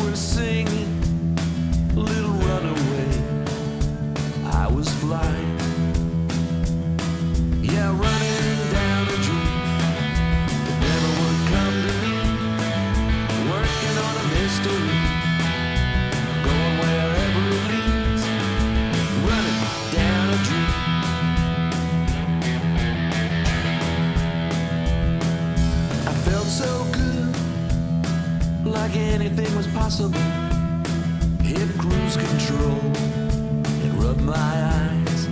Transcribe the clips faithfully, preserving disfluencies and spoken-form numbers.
were singing, little runaway, I was flying. Yeah, running down a dream that never would come to me, working on a mystery, going wherever it leads, running down a dream. I felt so good, like anything was possible. Hit cruise control and rub my eyes.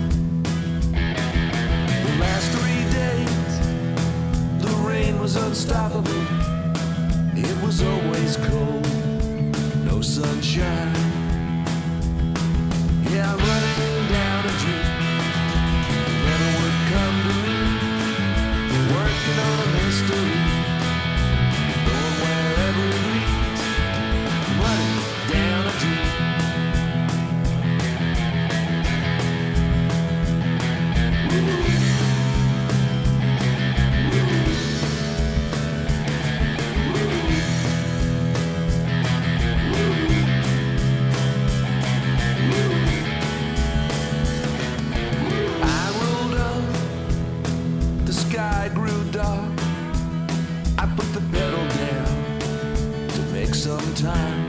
The last three days, the rain was unstoppable. It was always cold, no sunshine. Yeah, running down a dream never would come to me, working on a mystery, going wherever it leads, running down a dream. The sky grew dark. I put the pedal down to make some time.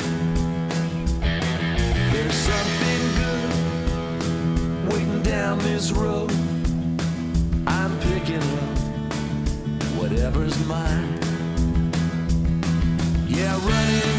There's something good waiting down this road. I'm picking up whatever's mine. Yeah, running